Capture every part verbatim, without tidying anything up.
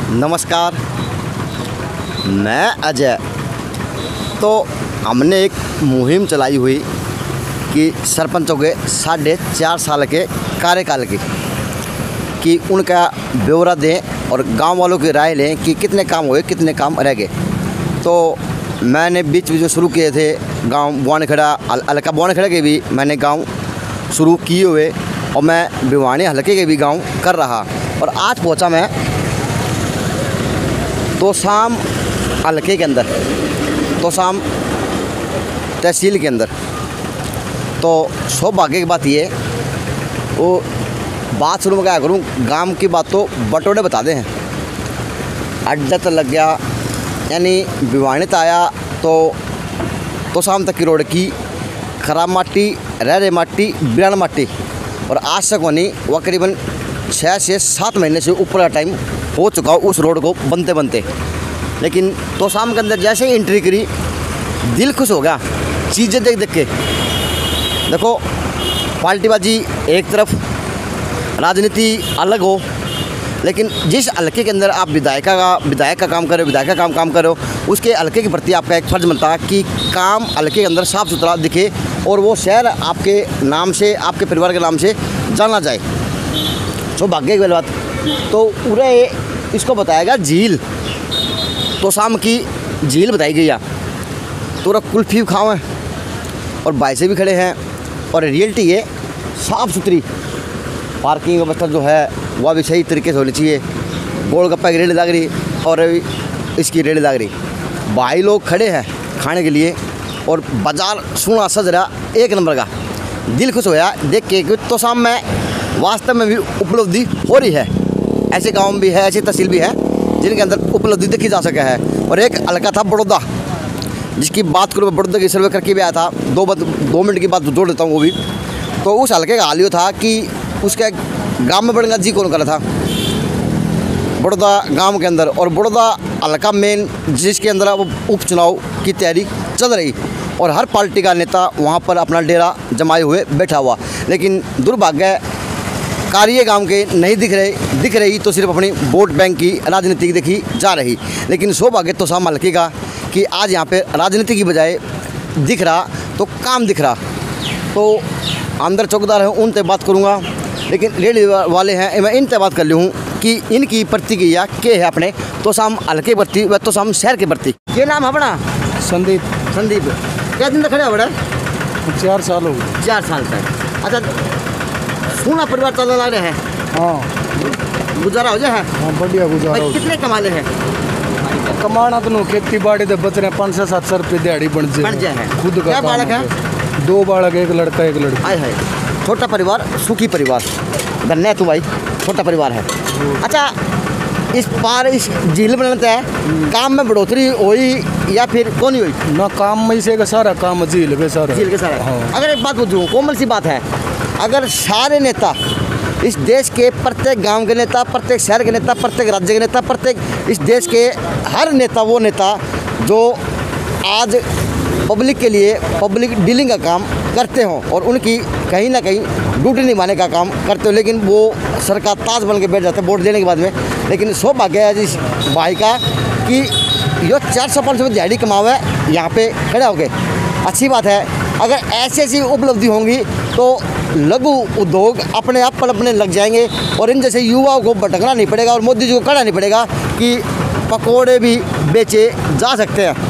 नमस्कार, मैं अजय। तो हमने एक मुहिम चलाई हुई कि सरपंचों के साढ़े चार साल के कार्यकाल की कि उनका ब्यौरा दें और गांव वालों की राय लें कि कितने काम हुए, कितने काम रह गए। तो मैंने बीच बीच में शुरू किए थे गांव बुआनखेड़ा, हल्का बुआनखेड़ा के भी मैंने गांव शुरू किए हुए और मैं भिवानी हल्के के भी गांव कर रहा। और आज पहुंचा मैं तोशाम हल्के के अंदर, तोशाम तहसील के अंदर। तो सौभाग्य की बात ये, वो बात शुरू में क्या करूँ, गांव की बात तो बटोड़े बताते हैं। अड्डा तो लग गया, यानी भिवानी तो आया तो तोशाम तक की रोड की खराब माटी, रहरे माटी, बिरान माटी, और आज तक वनी वह करीबन छः से सात महीने से ऊपर का टाइम हो चुका उस रोड को बनते बनते। लेकिन तोशाम के अंदर जैसे ही एंट्री करी, दिल खुश हो गया चीज़ें देख देख के। देखो, पार्टीबाजी एक तरफ, राजनीति अलग हो, लेकिन जिस हल्के के अंदर आप विधायका का विधायक का काम करो, विधायक का काम काम करो, उसके हल्के के प्रति आपका एक फ़र्ज बनता है कि काम हल्के के अंदर साफ़ सुथरा दिखे और वो शहर आपके नाम से, आपके परिवार के नाम से जाना जाए। सौभाग्य की बात। तो पूरे इसको बताएगा झील, तोशाम की झील बताई गई है। तो कुल्फ़ी खाओ हैं और भाई से भी खड़े हैं, और रियलिटी ये साफ़ सुथरी पार्किंग व्यवस्था जो है वह भी सही तरीके से होनी चाहिए। गोलगप्पा की रेडी लग रही और इसकी रेडी लग रही, भाई लोग खड़े हैं खाने के लिए, और बाज़ार सोना सज रहा एक नंबर का। दिल खुश होया देख के कि तोशाम में वास्तव में भी उपलब्धि हो रही है। ऐसे गांव भी है, ऐसी तहसील भी है जिनके अंदर उपलब्धि देखी जा सके है। और एक हल्का था बड़ौदा, जिसकी बात करूँ, बड़ौदा की सर्वे करके भी आया था। दो बात दो मिनट की बात जोड़ देता हूँ वो भी। तो उस हल्के का हाल ये था कि उसके गांव में बड़ेगा जी कौन करा था, बड़ौदा गांव के अंदर। और बड़ौदा हल्का मेन जिसके अंदर वो उपचुनाव की तैयारी चल रही, और हर पार्टी का नेता वहाँ पर अपना डेरा जमाए हुए बैठा हुआ। लेकिन दुर्भाग्य कार्य गांव के नहीं दिख रहे, दिख रही तो सिर्फ अपनी वोट बैंक की राजनीति की देखी जा रही। लेकिन सौभाग्य तोशाम हल्के का कि आज यहाँ पे राजनीति की बजाय दिख रहा तो काम दिख रहा। तो अंदर चौकीदार हैं, उनसे बात करूँगा, लेकिन रेडी वाले हैं, मैं इनसे बात कर ली हूँ कि इनकी प्रतिक्रिया क्या है अपने तोशाम हल्के प्रति व तोशाम शहर के प्रति। क्या नाम है अपना? संदीप। संदीप, क्या दिन तक खड़े हो बड़ा? चार साल हो गए। चार साल तक। अच्छा, सोना परिवार चलने लग रहे हैं? हाँ, गुजारा हो जाए है? हाँ, बढ़िया गुजारा हो। कितने कमाले हैं? कमाना तो खेती बाड़ी तो बच रहे पाँच सौ सात सौ रुपये दिहाड़ी बन जाए, बन जाए है। खुद का। क्या बालक है? दो बालक, एक लड़का एक लड़की। आए है, छोटा परिवार सुखी परिवार। धन्य तू भाई, छोटा परिवार है। अच्छा, इस पार इस झील बनाते हैं, काम में बढ़ोतरी हुई या फिर कौन हुई? ना काम में से का सारा काम झील के सारा झील के सारा। हाँ। अगर एक बात पूछूँ, कोमल सी बात है, अगर सारे नेता इस देश के, प्रत्येक गांव के नेता, प्रत्येक शहर के नेता, प्रत्येक राज्य के नेता, प्रत्येक इस देश के हर नेता, वो नेता जो आज पब्लिक के लिए पब्लिक डीलिंग का काम करते हों और उनकी कहीं ना कहीं ड्यूटी निभाने का काम करते हो, लेकिन वो सरकार ताज बन के बैठ जाते हैं वोट देने के बाद में। लेकिन सौभाग्य है इस भाई का कि यो चार सौ पाँच सौ दिहाड़ी कमावे यहाँ पे खड़े हो गए। अच्छी बात है। अगर ऐसी ऐसी उपलब्धि होंगी तो लघु उद्योग अपने आप पनपने लग जाएंगे, और इन जैसे युवाओं को भटकना नहीं पड़ेगा और मोदी जी को कहना नहीं पड़ेगा कि पकोड़े भी बेचे जा सकते हैं।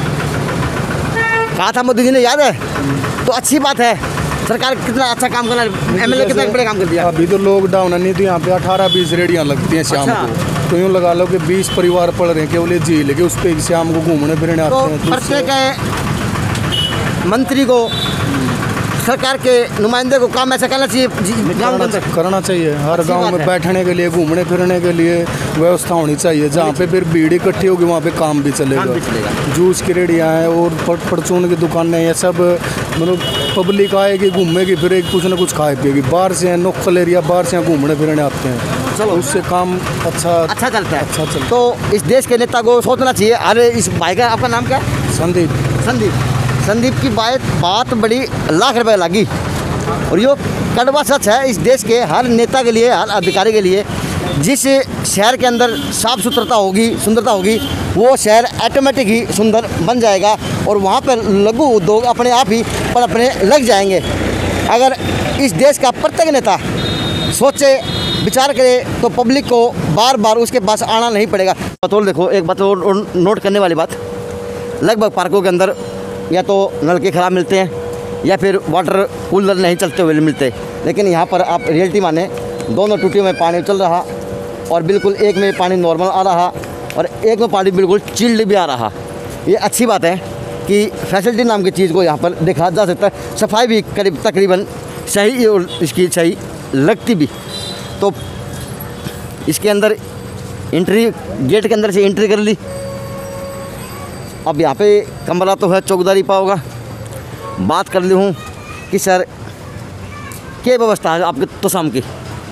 कहा था मोदी जी ने, याद है? तो अच्छी बात है, सरकार कितना अच्छा काम कर रहा है, एमएलए कितना बड़े काम कर दिया। अभी तो लॉकडाउन है, नहीं तो यहाँ पे अठारह बीस रेडियाँ लगती हैं शाम अच्छा। को। तो यूँ लगा लो कि बीस परिवार पड़ रहे हैं केवल झील के, उस पर शाम को घूमने फिरने आते तो हैं। प्रत्येक मंत्री को, सरकार के नुमाइंदे को काम ऐसा करना चाहिए गाँव के अंदर। करना चाहिए, हर गांव में बैठने के लिए, घूमने फिरने के लिए व्यवस्था होनी चाहिए। जहाँ पे फिर भीड़ इकट्ठी होगी वहाँ पे काम भी चलेगा। जूस की रेडियाँ हैं और परचून की दुकानें, ये सब मतलब पब्लिक आएगी, घूमेगी, फिर एक कुछ ना कुछ खाए पिएगी। बाहर से लोकल एरिया, बाहर से घूमने फिरने आते हैं, चलो उससे काम अच्छा अच्छा चलता है। अच्छा चलता। तो इस देश के नेता को सोचना चाहिए। अरे इस भाई का, आपका नाम क्या है? संदीप। संदीप संदीप की बात बात बड़ी लाख रुपए लगी, और यो कड़वा सच है इस देश के हर नेता के लिए, हर अधिकारी के लिए जिस शहर के अंदर साफ़ सुथरता होगी, सुंदरता होगी, वो शहर ऑटोमेटिक ही सुंदर बन जाएगा और वहाँ पर लघु उद्योग अपने आप ही पर अपने लग जाएंगे। अगर इस देश का प्रत्येक नेता सोचे, विचार करे, तो पब्लिक को बार बार उसके पास आना नहीं पड़ेगा। बतौर देखो, एक बात और नोट करने वाली बात, लगभग पार्कों के अंदर या तो नलके ख़राब मिलते हैं या फिर वाटर कूलर नहीं चलते हुए मिलते, लेकिन यहाँ पर आप रियलिटी माने दोनों टूटियों में पानी चल रहा और बिल्कुल एक में पानी नॉर्मल आ रहा और एक में पानी बिल्कुल चिल्ड भी आ रहा। ये अच्छी बात है कि फैसिलिटी नाम की चीज़ को यहाँ पर देखा जा सकता है। सफाई भी करीब तकरीबन सही और इसकी सही लगती भी। तो इसके अंदर एंट्री, गेट के अंदर से एंट्री कर ली। अब यहाँ पे कमरा तो है, चौकीदारी पाओगा। बात कर ली हूँ कि सर क्या व्यवस्था है आपके तो शाम की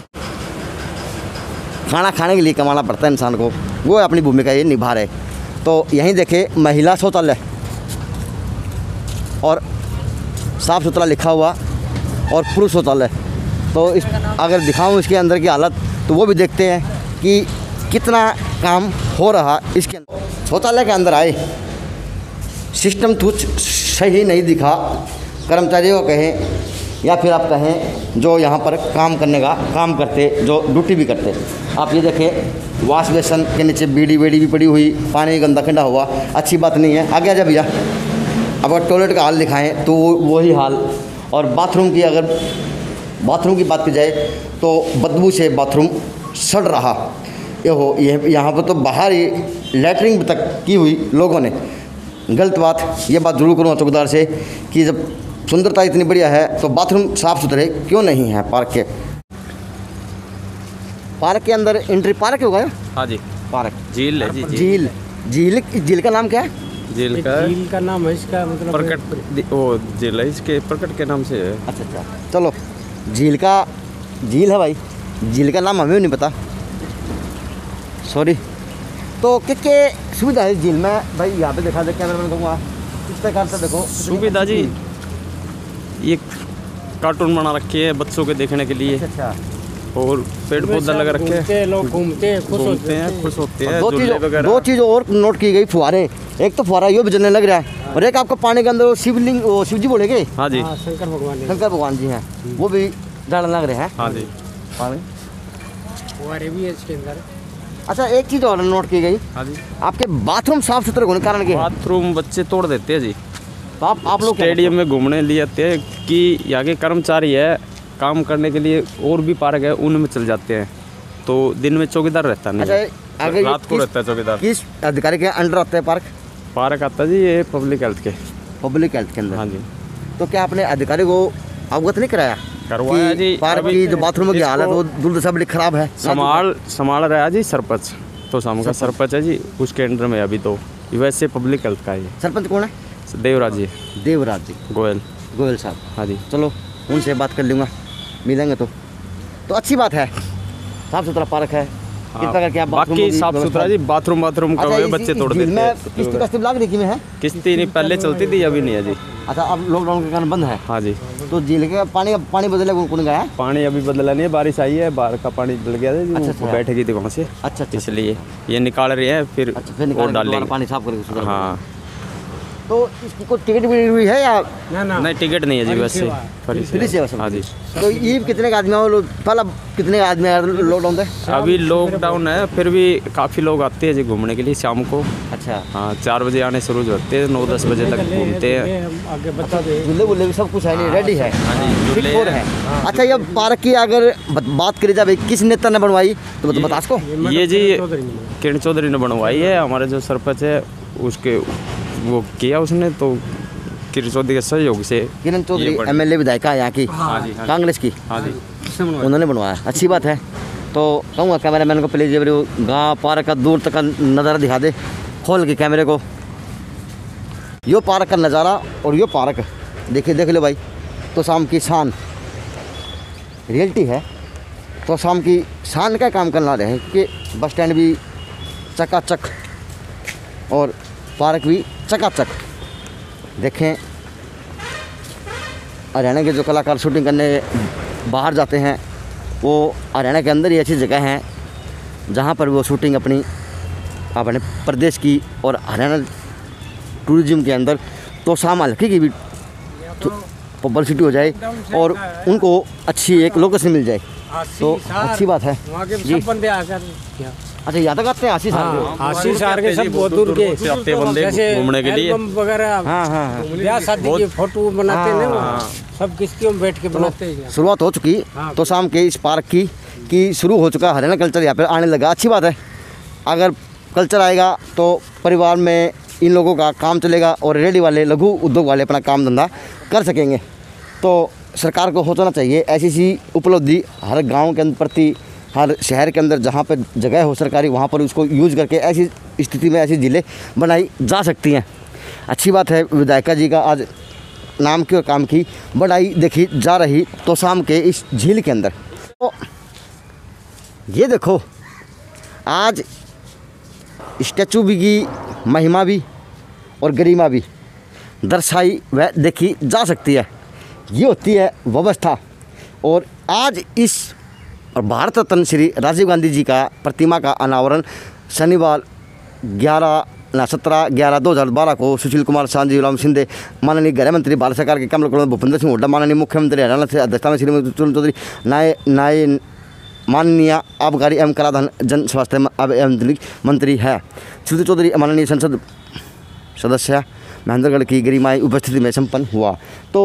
खाना खाने के लिए कमाना पड़ता है इंसान को, वो अपनी भूमिका ये निभा रहे। तो यहीं देखे महिला शौचालय और साफ़ सुथरा लिखा हुआ और पुरुष शौचालय। तो इस अगर दिखाऊं इसके अंदर की हालत तो वो भी देखते हैं कि कितना काम हो रहा इसके अंदर। शौचालय के अंदर आए, सिस्टम कुछ सही नहीं दिखा, कर्मचारियों को कहें या फिर आप कहें जो यहाँ पर काम करने का काम करते, जो ड्यूटी भी करते। आप ये देखें, वाश बेसन के नीचे बीड़ी वेड़ी भी पड़ी हुई, पानी गंदा ठंडा हुआ, अच्छी बात नहीं है। आगे आ जा भैया। अब अगर टॉयलेट का हाल दिखाएं तो वही हाल। और बाथरूम की अगर बाथरूम की बात की जाए तो बदबू से बाथरूम सड़ रहा। ये हो ये यहाँ पर तो बाहर ही लैटरिन तक की हुई लोगों ने। गलत बात, ये बात जरूर करूँगा चौकीदार से कि जब सुंदरता इतनी बढ़िया है तो बाथरूम साफ़ सुथरे क्यों नहीं है पार्क के। पार्क के अंदर एंट्री पार्क होगा? हाँ जी, पार्क झील है जी। झील झील झील का नाम क्या है? झील का झील का नाम है इसका, मतलब प्रकट, वो झील है इसके प्रकट के नाम से है। अच्छा अच्छा, चलो झील का झील है भाई, झील का नाम हमें नहीं पता, सॉरी। तो क्या क्या सुविधा है झील में भाई? यहाँ पे देखा देख कैमरा मैन कहूँगा इस प्रकार से देखो सुविधा जी। ये कार्टून बना रखे हैं बच्चों के देखने के लिए। अच्छा, और पेड़ पौधा लगा रखे हैं, लोग घूमते हैं, खुश घूमते हैं, खुश होते हैं। दो चीज़ दो चीज़ और नोट की गई, फुहारे। एक तो फुहारा ये भी जलने लग रहा है और एक आपको पानी के अंदर वो शिवलिंग, वो शिव जी बोलेंगे। हाँ जी, हाँ, शंकर भगवान शंकर भगवान जी हैं, वो भी डालने लग रहे हैं। हाँ जी, पानी फुहारे भी है इसके अंदर। अच्छा, एक चीज़ और नोट की गई, हाँ जी, आपके बाथरूम साफ सुथरे होने के कारण के बाथरूम बच्चे तोड़ देते हैं जी। तो आप आप लोग स्टेडियम में घूमने लिए आते हैं कि यहाँ के कर्मचारी है काम करने के लिए, और भी पार्क है उनमें चल जाते हैं। तो दिन में चौकीदार रहता नहीं। अच्छा, अगर रात को रहता है चौकीदार। किस अधिकारी के अंडर आता है पार्क? पार्क आता है जी ये पब्लिक हेल्थ के। पब्लिक हेल्थ के अंदर? हाँ जी। तो क्या आपने अधिकारी को अवगत नहीं कराया? करवाया जी। पार्क की जो बाथरूम की हालत वो दुर्दशा बड़ी खराब है। संभाल संभाल रहा है जी सरपंच, तो शाम का सरपंच है जी, उसके अंडर में अभी। तो वैसे पब्लिक हेल्थ का है। सरपंच कौन है? देवराज जी। देवराज जी गोयल गोयल साहब। हाँ जी, चलो उनसे बात कर लूँगा, मिलेंगे तो तो अच्छी बात है। साफ सुथरा पार्क है। कितना करके आप बाकी साफ सुथरा जी। बाथरूम बाथरूम का हुए बच्चे तोड़ देते हैं। किस्ती कस्ती लाग रही में है? किस्ती नहीं, पहले चलती थी, अभी नहीं है जी। अच्छा, अब लॉकडाउन के कारण बंद है। हाँ जी। तो झील के पानी पानी बदले कौन गया है? पानी अभी बदला नहीं है, बारिश आई है, बाहर का पानी डल गया था जी। अच्छा, वो अच्छा। बैठेगी थी वहाँ से। अच्छा अच्छा, इसलिए ये निकाल रहे हैं, फिर अच्छा फिर और निकाल डालेंगे। पानी साफ करके सुधर। हाँ। तो इसकी कोई टिकट भी हुई है या? ना ना, नहीं, टिकट नहीं है जी, वैसे फ्री सेवा सब? हाँ जी। तो ये कितने का आदमी है? पहला कितने आदमी लॉकडाउन थे? अभी लॉकडाउन है, फिर भी काफ़ी लोग आते हैं जी घूमने के लिए शाम को। अच्छा, हाँ, चार बजे आने शुरू होते हैं, नौ दस बजे तक घूमते हैं। आगे बता दे। झूले वूले भी सब कुछ है, नहीं रेडी है? हाँ जी, फिट झूले फोर है। अच्छा, ये पार्क की अगर बात करी जाए किस नेता ने बनवाई तो बता इसको। ये जी किरण चौधरी ने बनवाई है, हमारे जो सरपंच है उसके वो किया उसने। तो किरण चौधरी के सहयोग से। किरण चौधरी एमएलए विधायिका है यहाँ की, कांग्रेस की। हाँ जी, उन्होंने बनवाया, अच्छी बात है। तो कहूँगा कैमरा मैन को प्लीज गाँव पार्क का दूर तक का नज़ारा दिखा दे खोल के कैमरे को। यो पार्क का नज़ारा और यो पार्क देखिए, देख लो भाई। तो शाम की शान रियलिटी है। तो शाम की शान का काम करना रहे कि बस स्टैंड भी चकाचक और पार्क भी चकाचक। देखें, हरियाणा के जो कलाकार शूटिंग करने बाहर जाते हैं वो हरियाणा के अंदर ही ऐसी जगह हैं जहाँ पर वो शूटिंग अपनी अपने प्रदेश की और हरियाणा टूरिज्म के अंदर तोशाम हल्के की भी पब्लिसिटी हो जाए और उनको अच्छी एक लोकेशन मिल जाए तो अच्छी बात है वहाँ के जी। सब बंदे आकर अच्छा यहाँ तक आते हैं आशीष हाँ, आशीष सार के सब बहुत दूर के आते हैं बंदे जैसे घूमने के लिए। एल्बम वगैरह हाँ हाँ हाँ ब्याह शादी की फोटो बनाते हैं ना वो, सब किश्तियों में बैठ के बनाते हैं। शुरुआत हो चुकी हाँ। तो शाम के इस पार्क की कि शुरू हो चुका हरियाणा कल्चर यहाँ पे आने लगा। अच्छी बात है, अगर कल्चर आएगा तो परिवार में इन लोगों का काम चलेगा और रेडी वाले लघु उद्योग वाले अपना काम धंधा कर सकेंगे। तो सरकार को सोचना चाहिए ऐसी सी उपलब्धि हर गांव के अंदर प्रति हर शहर के अंदर जहां पर जगह हो सरकारी वहां पर उसको यूज करके ऐसी स्थिति में ऐसी ज़िले बनाई जा सकती हैं। अच्छी बात है विधायिका जी का आज नाम की और काम की बढ़ाई देखी जा रही तो शाम के इस झील के अंदर। तो ये देखो आज स्टैचू भी की महिमा भी और गरिमा भी दर्शाई व देखी जा सकती है। ये होती है व्यवस्था। और आज इस और भारत रत्न श्री राजीव गांधी जी का प्रतिमा का अनावरण शनिवार ग्यारह ना सत्रह ग्यारह दो हज़ार बारह को सुशील कुमार शांति राम सिंधे माननीय गृह मंत्री भारत सरकार के कमल कमल भूपेंद्र सिंह हुड्डा माननीय मुख्यमंत्री हरियाणा से अध्यक्षता में श्रीमती चौधरी नाय नाय माननीय आबकारी एवं कराधान जन स्वास्थ्य एवं मंत्री है श्रीमती चौधरी माननीय संसद सदस्य महेंद्रगढ़ की गरिमाई उपस्थिति में संपन्न हुआ। तो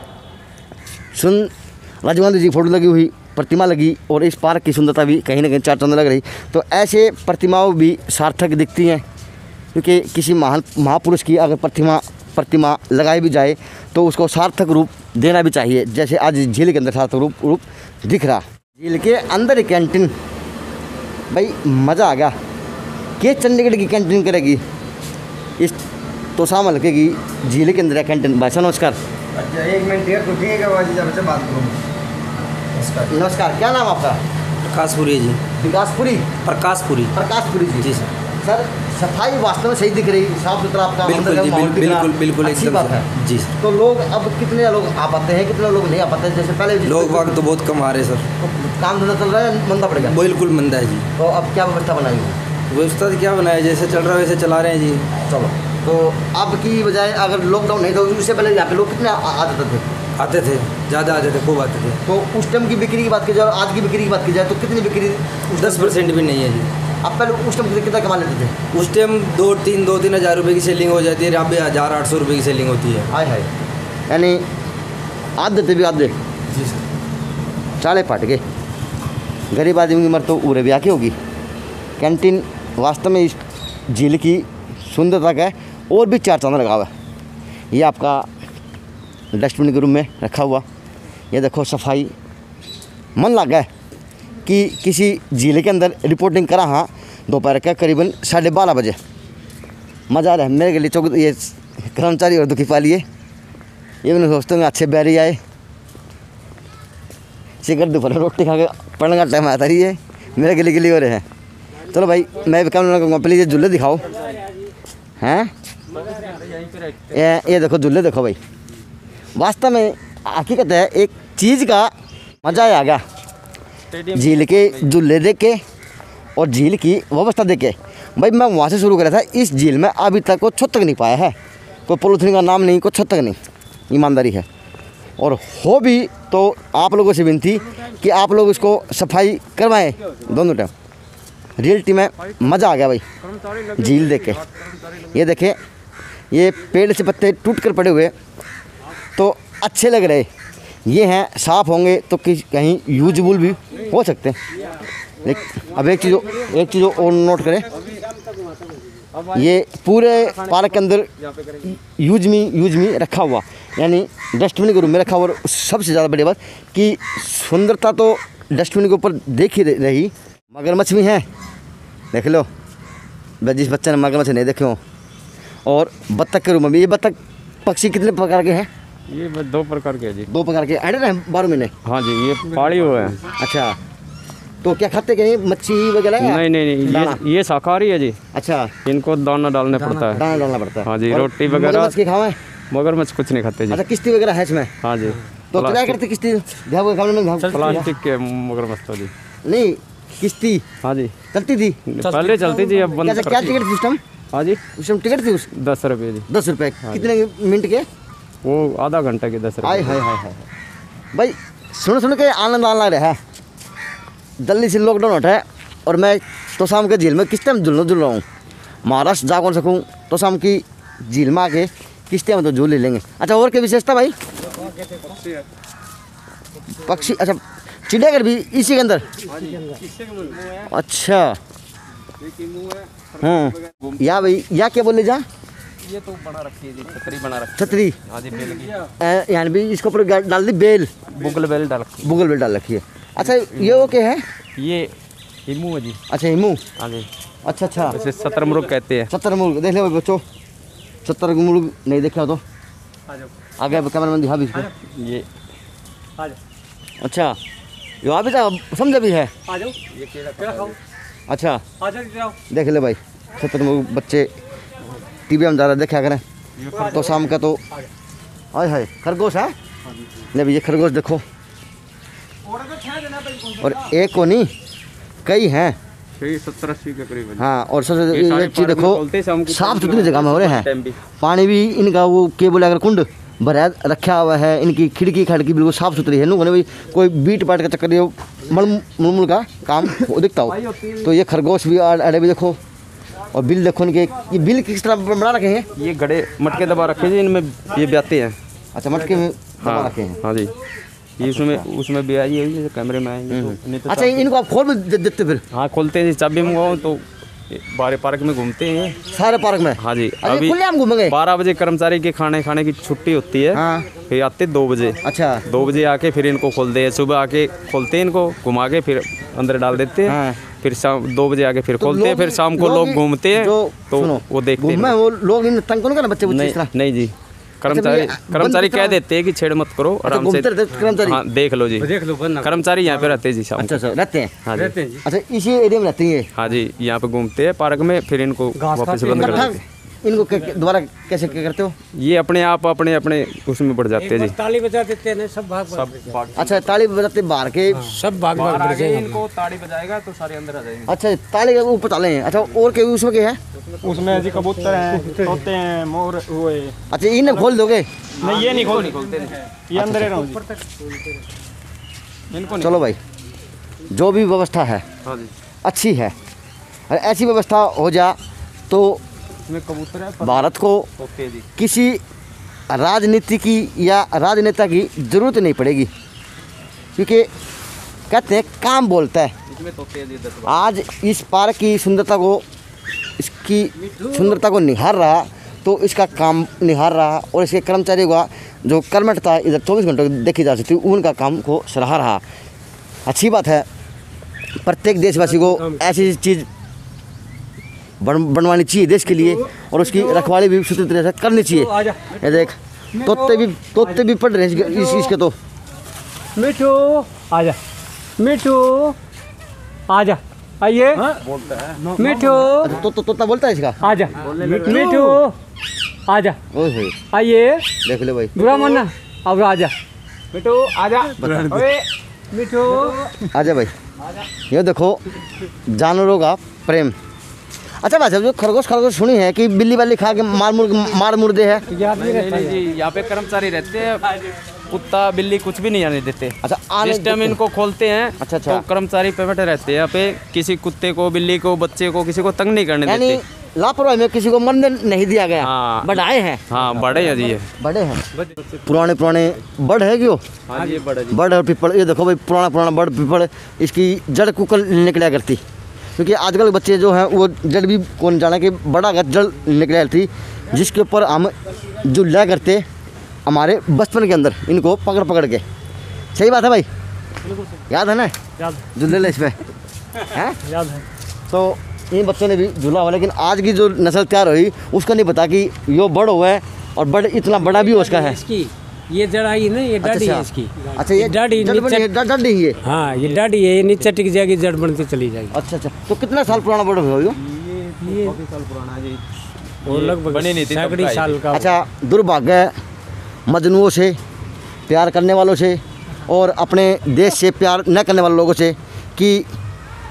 सुन राजीव गांधी जी फोटो लगी हुई प्रतिमा लगी और इस पार्क की सुंदरता भी कहीं ना कहीं चार चांद लग रही। तो ऐसे प्रतिमाओं भी सार्थक दिखती हैं क्योंकि किसी महान महापुरुष की अगर प्रतिमा प्रतिमा लगाई भी जाए तो उसको सार्थक रूप देना भी चाहिए। जैसे आज झील के अंदर सार्थक रूप रूप दिख रहा। झील के अंदर एक कैंटीन, भाई मज़ा आ गया। के चंडीगढ़ की कैंटीन करेगी इस तोशाम हल्के की झील के अंदर है कैंटीन। भाई साहब नमस्कार। अच्छा एक मिनट यार रुकिएगा बाजी जब से बात करूँ। नमस्कार, क्या नाम आपका? प्रकाशपुरी जी। विकासपुरी प्रकाशपुरी प्रकाशपुरी जी। जी सर। सर सफाई वास्तव में सही दिख रही, साफ सुथरा आपका बिल्कुल अंदर का जी, माहौल बिल्कुल दिख रहा। बिल्कुल बिल्कुल अच्छी एकदम बात सर। है जी सर। तो लोग अब कितने लोग आ पाते हैं, कितने लोग नहीं आ पाते हैं? जैसे पहले लोग वाग तो बहुत कम आ रहे हैं सर। तो काम धंधा चल रहा है, मंदा पड़ेगा। बिल्कुल मंदा है जी। तो अब क्या व्यवस्था बनाई है? व्यवस्था तो क्या बनाया, जैसे चल रहा है वैसे चला रहे हैं जी। चलो, तो अब की बजाय अगर लॉकडाउन नहीं था उससे पहले यहाँ पे लोग कितने आ- आते थे? आते थे, ज़्यादा आते थे, खूब आते थे। तो उस टाइम की बिक्री की बात की जाए, आज की बिक्री की बात की जाए तो कितनी बिक्री? दस परसेंट भी नहीं है जी। अब पहले उस टाइम कितना कमा लेते थे? उस टाइम दो तीन दो तीन हज़ार रुपये की सेलिंग हो जाती है, यहाँ पे हज़ार आठ सौ रुपये की सेलिंग होती है। हाय हाय, यानी आधे थे भी आधे जी सर। चाले फाट के गरीब आदमी की मर तो उरे भी आके होगी। कैंटीन वास्तव में इस झील की सुंदरता का है और भी चार चांद लगा हुआ है। ये आपका डस्टबिन के रूम में रखा हुआ, ये देखो सफाई, मन लगा है कि किसी झील के अंदर रिपोर्टिंग करा। हाँ, दोपहर का करीबन साढ़े बारह बजे मज़ा आ रहा है मेरे के लिए। चौक ये कर्मचारी और दुखी पा लिए, ये मैंने दोस्तों में अच्छे बैरी आए सिगर दोपहर रोटी खा के पढ़ने का टाइम आता रही है, मेरे गली गली हो रहे हैं। चलो भाई मैं भी काम कहूँगा, प्लीज़ ये झूले दिखाओ। हैं ये ये देखो झूले देखो भाई, वास्तव में हकीकत है एक चीज़ का मज़ा आ गया। झील के झूले देख के और झील की व्यवस्था देख के भाई मैं वहाँ से शुरू करा था। इस झील में अभी तक को छत तक नहीं पाया है, कोई पॉलीथीन का नाम नहीं, कोई छत तक नहीं, ईमानदारी है। और हो भी तो आप लोगों से विनती कि आप लोग इसको सफाई करवाएं दोनों टाइम। रियलिटी में मज़ा आ गया भाई झील देख के। ये देखें, ये पेड़ से पत्ते टूट कर पड़े हुए तो अच्छे लग रहे, ये हैं साफ़ होंगे तो कि कहीं यूजबुल भी हो सकते हैं। लेकिन अब एक चीज़ एक चीज़ और नोट करें, ये पूरे पार्क के अंदर यूज मी यूज मी रखा हुआ, यानी डस्टबिन के रूम में रखा हुआ। और सबसे ज़्यादा बड़ी बात कि सुंदरता तो डस्टबिन के ऊपर देख ही रही, मगरमच्छ भी हैं, देख लो जिस बच्चे ने मगरमच्छ नहीं देखे हो। और बत्तख के रूम में भी, ये बत्तख पक्षी कितने प्रकार के हैं? ये बस दो प्रकार के हैं जी। दो प्रकार के अड़े रहे बारह महीने। हाँ जी, ये पाड़ी हुए हैं। अच्छा, तो क्या खाते कहीं मच्छी वगैरह? नहीं नहीं नहीं, दाना? ये ये शाकाहारी है जी। अच्छा, इनको दाना डालना पड़ता है। दाना डालना पड़ता है। हाँ जी, और रोटी वगैरह। मगरमच्छ के खावे? मगरमच्छ कुछ नहीं खाते जी। अच्छा, किश्ती वगैरह है इसमें? हाँ जी। तो क्या करते किश्ती? ध्यान खाने में ध्यान- प्लास्टिक के मगरमच्छ तो जी। नहीं, किश्ती हाँ जी चलती थी? पहले चलती थी, अब बंद कैसे कर क्या दी। Ticket system? हाँ जी उस टाइम टिकट थी उस दस रुपये जी, दस रुपए कितने मिनट के? वो आधा घंटा के दस हाय रुपये। हाय हाय हाय भाई सुन सुन के आनंद आने लग रहा है। जल्दी से लॉकडाउन हटा है और मैं तो शाम के झील में किस टाइम झूलना झूल रहा हूँ। महाराष्ट्र जा कौन सकूँ तो शाम की झील में आके किस्ते में तो झूल ले लेंगे। अच्छा और क्या विशेषता भाई? पक्षी, अच्छा चिड़ियाघर भी इसी के अंदर? अच्छा हाँ या भाई या क्या बोले जा? ये तो बना रखी है जी, छतरी बना रखी छतरी है। हाँ जी बेल की, अ, यहाँ भी इसके ऊपर गा- डाल दी बेल, बुगल बेल डाल रखी बुगल बेल डाल रखी है। अच्छा ये वो क्या है? है। ये हिमू है जी। अच्छा हिमू, हाँ जी, अच्छा अच्छा इसे शतरमुर्ग कहते हैं। सत्तर मुर्ग देख ले भाई बच्चों, सत्तर मुर्ग नहीं देखा तो आगे कैमरा दिखा भी इसको। ये अच्छा यहाँ भी था समझा भी है। अच्छा देख ले भाई सत्तर मुर्ग बच्चे टीवी में ज़्यादा देखा करें तो शाम का तो हाय हाय खरगोश है। नहीं भैया खरगोश देखो, और एक को नहीं कई हैं। सत्तर अस्सी के करीब है। हाँ और सबसे ये सारे ये चीज़ पार्क में देखो खोलते हैं शाम को, साफ सुथरी जगह में हो रहे टाइम हैं। भी। पानी भी इनका वो केबल अगर कुंड भरा रखा हुआ है, इनकी खिड़की खड़की बिल्कुल साफ सुथरी है। लोगों ने भी कोई बीट पाट का चक्कर ये मल मुलमुल का काम वो दिखता हो। तो ये खरगोश भी और अड़े भी देखो, और बिल देखो इनके, ये बिल किस तरह बना रखे हैं? ये घड़े मटके दबा रखे जी, इनमें ये ब्याते हैं। अच्छा मटके में दबा हाँ रखे हैं। हाँ जी, ये उसमें उसमें भी आई है, कैमरे में आएंगे तो नहीं तो अच्छा इनको आप खोल भी दे- देते फिर हाँ खोलते हैं जी, चाबी मंगवाओ तो बारे पार्क में घूमते हैं। सारे पार्क में? हाँ जी, अभी अभी खुले हम घूमेंगे? बारह बजे कर्मचारी के खाने खाने की छुट्टी होती है। हाँ फिर आते दो बजे, अच्छा दो बजे आके फिर इनको खोलते हैं। सुबह आके खोलते हैं, इनको घुमा के फिर अंदर डाल देते हैं। हाँ। फिर शाम दो बजे आके फिर तो खोलते हैं। लोग- फिर शाम को लोग लोग घूमते हैं जो- तो सुनो, वो देखते हैं। घूमे वो लोग इन तंग कौन कर बच्चे बच्चे इस तरह? नहीं नहीं जी, कर्मचारी भैया, कर्मचारी बंद कह करा- देते हैं कि छेड़ मत करो, आराम से। घूमते रहते कर्मचारी? हाँ देख लो जी, देख लो बंद कर्मचारी यहाँ पे रहते हैं जी शाम अच्छा को। अच्छा रहते हैं। हाँ जी, रहते हैं जी। अच्छा इसी एरिया में रहती है? हाँ जी, यहाँ पे घूमते हैं पार्क में, फिर इनको वापस खाते बंद कर इकट्ठा देते हैं। इनको कै- कै- दोबारा कैसे क्या करते हो? ये अपने आप अपने अपने उसमें बढ़ जाते हैं जी। ताली बजा देते हैं ना, सब भाग भाग सब अच्छा ताली बजाते बाहर के? सब भाग भाग बढ़ जाएंगे। इनको ताड़ी बजाएगा तो सारे अंदर आ जाएंगे। अच्छा ताली के ऊपर ताले हैं। अच्छा और क्या उसमें क्या है? उसमें जी कबूतर हैं, तोते हैं, मोर हुए। अच्छा इन्हें खोल दोगे? नहीं ये नहीं खोल, खोलते नहीं। ये अंदर ही रहो जी। इनको नहीं। चलो भाई जो भी व्यवस्था है हाँ जी, अच्छी है, और ऐसी व्यवस्था हो जा तो इसमें कबूतर है, भारत को तोते हैं जी। किसी राजनीति की या राजनेता की ज़रूरत नहीं पड़ेगी, क्योंकि कहते हैं काम बोलता है। इसमें तोते हैं जी दस बारह। आज इस पार्क की सुंदरता को, इसकी सुंदरता को निहार रहा तो इसका काम निहार रहा, और इसके कर्मचारियों का जो कर्मठता इधर चौबीस घंटों देखी जा सकती है, उनका काम को सराहा रहा। अच्छी बात है, प्रत्येक देशवासी को ऐसी चीज़ बन बनवानी चाहिए देश के लिए, और उसकी रखवाली भी सुथरी तरह से करनी चाहिए। ये देख तोते भी तोते भी पढ़ रहे हैं इस इस- इसके तो। मिठू आजा, मिठू आजा, आइए मिठू अच्छा, तो, तो तोता बोलता है इसका? आजा, मिठू आजा, ओए होए आइए, देख ले भाई, बुरा मानना, अब आजा मिठू आजा, बता। ओए मिठू आजा भाई। ये देखो जानवरों का प्रेम। अच्छा भाई साहब जो खरगोश खरगोश सुनी है कि बिल्ली वाली खा के मार मुर मार मुर्दे है? याद नहीं नहीं रहता नहीं जी, यहाँ पे कर्मचारी रहते हैं, कुत्ता बिल्ली कुछ भी नहीं आने देते। अच्छा आने जिस टाइम देते हैं। इनको खोलते हैं अच्छा, अच्छा। तो कर्मचारी पे बैठे रहते हैं यहाँ पे, किसी कुत्ते को बिल्ली को बच्चे को किसी को तंग नहीं करने यानी देते। लापरवाही में किसी को मरने नहीं दिया गया। हाँ। बढ़ाए हैं, हाँ बड़े हैं जी ये। बड़े हैं, पुराने पुराने बड़ है क्यों? हाँ जी ये बड़े जी। बड़ और पीपल, ये देखो भाई पुराना पुराना बड़ पीपल, इसकी जड़ कुकल निकला करती, क्योंकि आजकल के बच्चे जो हैं वो जड़ भी कौन जाना कि बड़ा का जड़ निकला करती, जिसके ऊपर हम जो लिया करते हमारे बचपन के अंदर इनको पकड़ पकड़ के। सही बात है भाई, याद है ना? याद झूले ले इस पे हैं? याद है। तो इन बच्चों ने भी झूला हुआ, लेकिन आज की जो नस्ल तैयार हुई उसका नहीं पता कि यो बड़ हुआ है और बड़ इतना बड़ा भी उसका है। इसकी ये जड़ आई ना, ये डाढ़ी है इसकी। अच्छा ये डाढ़ी जड़ बनी है, नीचे, डा- डाढ़ी है। हाँ ये डाढ़ी है, ये नीचे टिक जाएगी, जड़ बनती चली जाएगी। अच्छा अच्छा, तो कितना साल पुराना बड़ हुआ यो? ये साल पुराना जी। वो लगभग बनी नहीं थी तब सैकड़ी का ही। साल का। अच्छा दुर्भाग्य है मजनुओं से, प्यार करने वालों से और अपने देश से प्यार न करने वाले लोगों से कि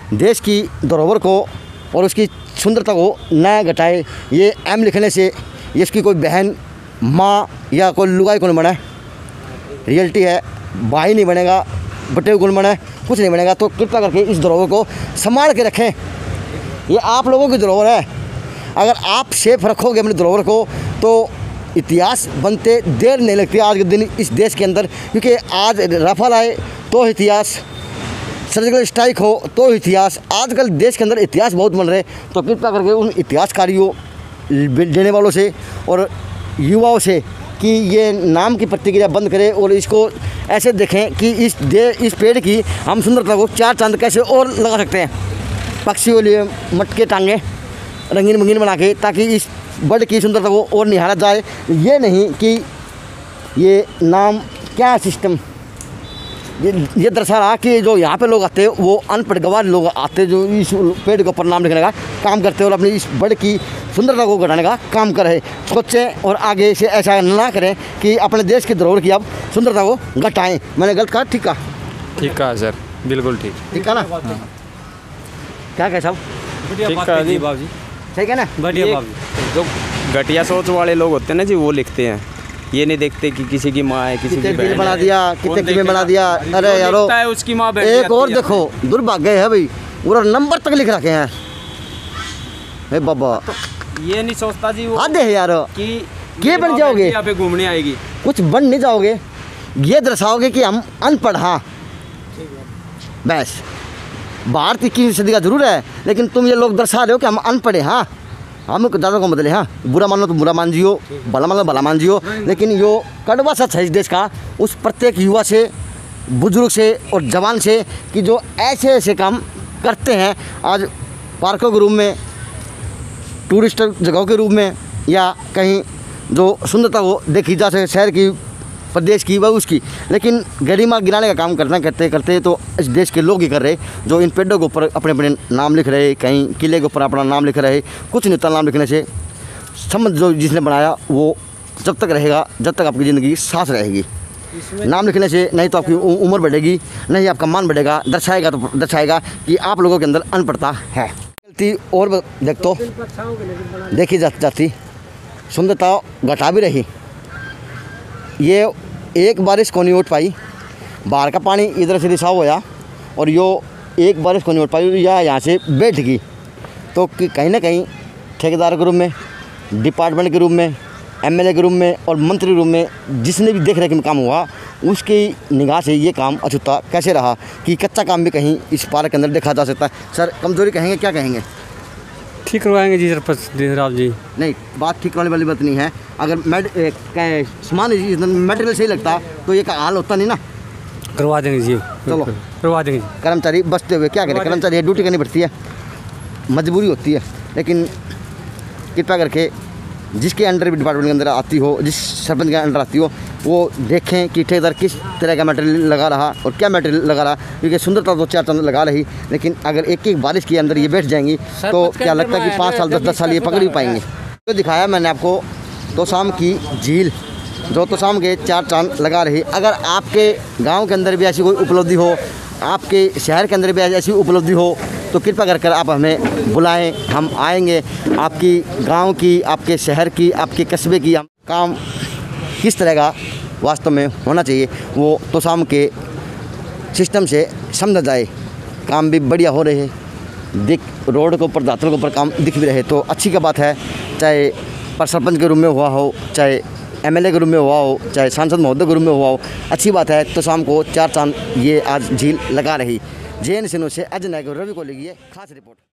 देश की धरोहर को और उसकी सुंदरता को न घटाए। ये एम लिखने से ये इसकी कोई बहन, माँ या कोई लुगाई को नहीं बना। रियलिटी है, भाई नहीं बनेगा, बटे गुण बने, कुछ नहीं बनेगा। तो कृपया करके इस धरोहर को संभाल के रखें। ये आप लोगों की धरोहर है। अगर आप सेफ रखोगे अपनी धरोहर को तो इतिहास बनते देर नहीं लगती आज के दिन इस देश के अंदर। क्योंकि आज राफेल आए तो इतिहास, सर्जिकल स्ट्राइक हो तो इतिहास, आजकल देश के अंदर इतिहास बहुत बन रहे। तो कृपया करके उन इतिहासकारियों देने वालों से और युवाओं से कि ये नाम की प्रतिक्रिया बंद करें और इसको ऐसे देखें कि इस दे इस पेड़ की हम सुंदरता को चार चांद कैसे और लगा सकते हैं। पक्षियों के लिए मटके टांगे रंगीन मंगीन बना के, ताकि इस बर्ड की सुंदरता को और निहारा जाए। ये नहीं कि ये नाम क्या सिस्टम, ये ये दर्शा रहा कि जो यहाँ पे लोग आते हैं वो अनपढ़ गवार लोग आते हैं जो इस पेड़ के ऊपर नाम लिखने का काम करते हैं और अपनी इस बर्ड की सुंदरता को घटाने का काम करे। सोचें और आगे से ऐसा ना करें कि अपने देश की धरोहर की आप सुंदरता को घटाएं। मैंने गलत कहा? ठीक कहा? ठीक कहा सर, बिल्कुल ठीक। ठीक है ना? क्या कहे साहब? ठीक कहा जी, ठीक है ना? बढ़िया। जो घटिया सोच वाले लोग होते हैं ना जी, वो लिखते हैं, ये नहीं देखते कि किसी की माँ है, किसी की कितने बहन बना है। दिया, कितने किमें बना दिया। अरे यारो, है उसकी माँ बैठ एक जाती और है। देखो, दुर्भाग्य है भाई, पूरा नंबर तक लिख रखे हैं। हे बाबा, ये नहीं सोचता जी वो आधे है यार कि ये बन जाओगे, यहाँ पे घूमने आएगी। कुछ बन नहीं जाओगे। ये दर्शाओगे कि हम अनपढ़, हाँ बस बाहर की इक्कीसवीं सदी का जरूर है, लेकिन तुम ये लोग दर्शा रहे हो कि हम अनपढ़ हैं। हाँ, हम ज़्यादा को बदले, हाँ बुरा मानो तो बुरा मान जियो, भला मानो भला मान जियो, लेकिन यो कड़वा सच है इस देश का उस प्रत्येक युवा से, बुजुर्ग से और जवान से कि जो ऐसे ऐसे काम करते हैं आज पार्कों के रूप में, टूरिस्ट जगहों के रूप में, या कहीं जो सुंदरता को देखी जा सके शहर की, प्रदेश की, वह उसकी, लेकिन गरिमा गिराने का काम करना करते करते तो इस देश के लोग ही कर रहे। जो इन पेड़ों के ऊपर अपने अपने नाम लिख रहे, कहीं किले के ऊपर अपना नाम लिख रहे, कुछ नहीं होता नाम लिखने से। समझ जो जिसने बनाया वो जब तक रहेगा जब तक आपकी ज़िंदगी सांस रहेगी। नाम लिखने से नहीं तो आपकी उ- उम्र बढ़ेगी, नहीं आपका मान बढ़ेगा। दर्शाएगा तो दर्शाएगा कि आप लोगों के अंदर अनपढ़ता है। गलती और ब- देख तो देखी जाती जाती सुंदरता घटा भी रही। ये एक बारिश को नहीं उठ पाई, बाहर का पानी इधर से रिसाव होया और यो एक बारिश को नहीं उठ पाई या यहाँ से बैठ गई। तो कि कहीं ना कहीं ठेकेदार के रूप में, डिपार्टमेंट के रूप में, एमएलए के रूप में और मंत्री के रूप में जिसने भी देख रेख में काम हुआ उसकी निगाह से ये काम अछूता कैसे रहा कि कच्चा काम भी कहीं इस पार्क के अंदर देखा जा सकता है। सर कमजोरी कहेंगे, क्या कहेंगे? ठीक करवाएंगे जी सरपंच राव जी। नहीं, बात ठीक करने वाली बात नहीं है। अगर मेड सामान मटेरियल सही लगता तो ये का हाल होता नहीं ना। करवा देंगे जी, चलो करवा देंगे। कर्मचारी बचते हुए क्या करें, कर्मचारी ड्यूटी करनी पड़ती है, मजबूरी होती है। लेकिन कृपया करके जिसके अंडर भी डिपार्टमेंट के अंदर आती हो, जिस सरपंच के अंडर आती हो, वो देखें कि ठेकेदार किस तरह का मटेरियल लगा रहा और क्या मटेरियल लगा रहा। क्योंकि सुंदरता तो चार चंद लगा रही, लेकिन अगर एक एक बारिश के अंदर ये बैठ जाएंगी तो क्या लगता है कि पाँच साल दस दस साल ये पकड़ भी पाएंगे। तो दिखाया मैंने आपको तोशाम की झील, जो तोशाम के चार चांद लगा रही। अगर आपके गांव के अंदर भी ऐसी कोई उपलब्धि हो, आपके शहर के अंदर भी ऐसी उपलब्धि हो, तो कृपया कर कर आप हमें बुलाएं, हम आएंगे। आपकी गांव की, आपके शहर की, आपके कस्बे की हम काम किस तरह का वास्तव में होना चाहिए वो तोशाम के सिस्टम से समझा जाए। काम भी बढ़िया हो रहे हैं, दिख रोड के ऊपर, दातल के ऊपर काम दिख भी रहे तो अच्छी का बात है। चाहे पर सरपंच के रूप में हुआ हो, चाहे एमएलए के रूप में हुआ हो, चाहे सांसद महोदय के रूप में हुआ हो, अच्छी बात है। तो शाम को चार चांद ये आज झील लगा रही। जे एन सिन्हा से अजय नायक रवि को लगी है खास रिपोर्ट।